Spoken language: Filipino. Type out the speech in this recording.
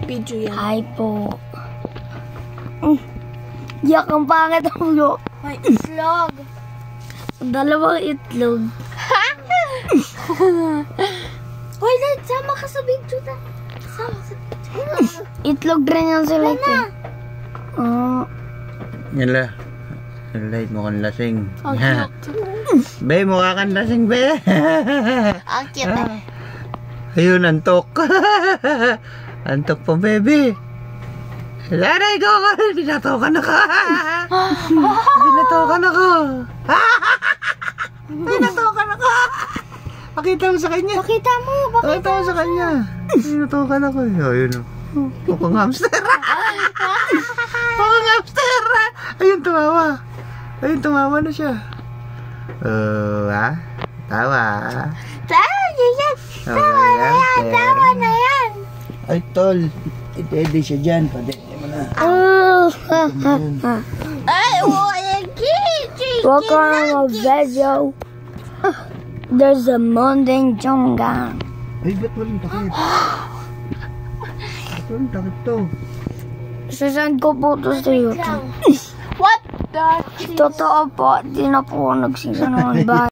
Video yan. Hi po. Yak, ang pangit ang ulo. May itlog. Dalawang itlog. Hoy, Lord, sama ka sa video na. Sama sa video. Itlog rin yan sila ito. Yala. Light mo kang lasing. Ang cute. Be, mukha kang lasing, be. Ang cute eh. Ayun, antok. Antok pa, baby. Aray ko, binatokan ako. Binatokan ako. Binatokan ako. Pakita mo sa kanya. Pakita mo. Pakita mo sa kanya. Binatokan ako. Ayun. Mukhang hamster. Mukhang hamster. Ayun, tumawa. Ayun, tumawa na siya. Tawa. Tawa na yan. Tawa na yan. Tawa na yan. Ay, tol. Ite-ede siya dyan. Padede mo na. Ay, wala kiki. Welcome to my video. There's a mountain jungle. Ay, ba't walang takip? Ba't walang takip to? Sasend ko po ito sa YouTube. What the? Totoo po, di na po ako nagsisa naman ba?